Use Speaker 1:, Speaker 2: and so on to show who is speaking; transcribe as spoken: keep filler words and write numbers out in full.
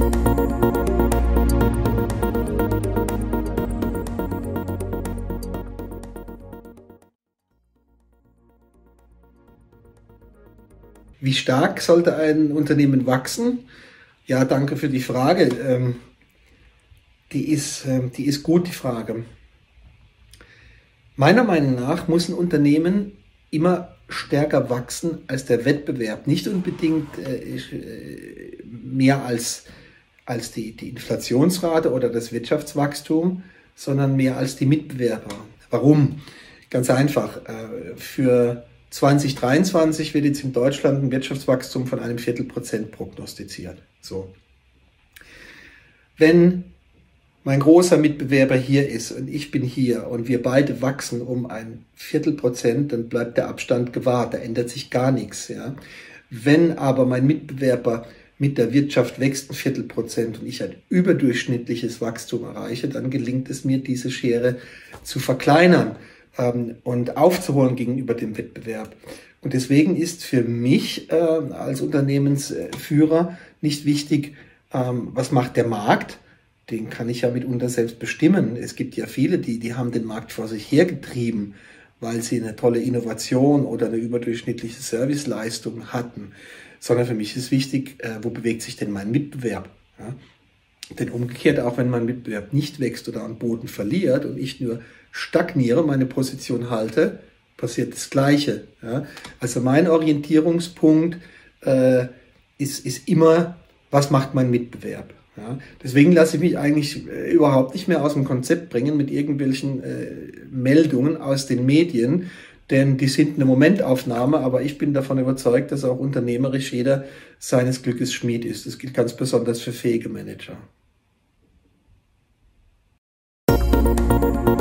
Speaker 1: Wie stark sollte ein Unternehmen wachsen? Ja, danke für die Frage. Ähm, die ist, ähm, die ist gut, die Frage. Meiner Meinung nach muss ein Unternehmen immer stärker wachsen als der Wettbewerb. Nicht unbedingt äh, mehr als, als die, die Inflationsrate oder das Wirtschaftswachstum, sondern mehr als die Mitbewerber. Warum? Ganz einfach. Äh, für zwanzig dreiundzwanzig wird jetzt in Deutschland ein Wirtschaftswachstum von einem Viertelprozent prognostiziert. So. Wenn mein großer Mitbewerber hier ist und ich bin hier und wir beide wachsen um ein Viertelprozent, dann bleibt der Abstand gewahrt, da ändert sich gar nichts. Ja. Wenn aber mein Mitbewerber mit der Wirtschaft wächst ein Viertelprozent und ich ein überdurchschnittliches Wachstum erreiche, dann gelingt es mir, diese Schere zu verkleinern und aufzuholen gegenüber dem Wettbewerb. Und deswegen ist für mich äh, als Unternehmensführer nicht wichtig, ähm, was macht der Markt. Den kann ich ja mitunter selbst bestimmen. Es gibt ja viele, die, die haben den Markt vor sich hergetrieben, weil sie eine tolle Innovation oder eine überdurchschnittliche Serviceleistung hatten. Sondern für mich ist wichtig, äh, wo bewegt sich denn mein Mitbewerb? Ja? Denn umgekehrt, auch wenn mein Mitbewerb nicht wächst oder an Boden verliert und ich nur stagniere, meine Position halte, passiert das Gleiche. Ja? Also mein Orientierungspunkt äh, ist, ist immer, was macht mein Mitbewerb? Ja? Deswegen lasse ich mich eigentlich äh, überhaupt nicht mehr aus dem Konzept bringen mit irgendwelchen äh, Meldungen aus den Medien, denn die sind eine Momentaufnahme, aber ich bin davon überzeugt, dass auch unternehmerisch jeder seines Glückes Schmied ist. Das gilt ganz besonders für fähige Manager.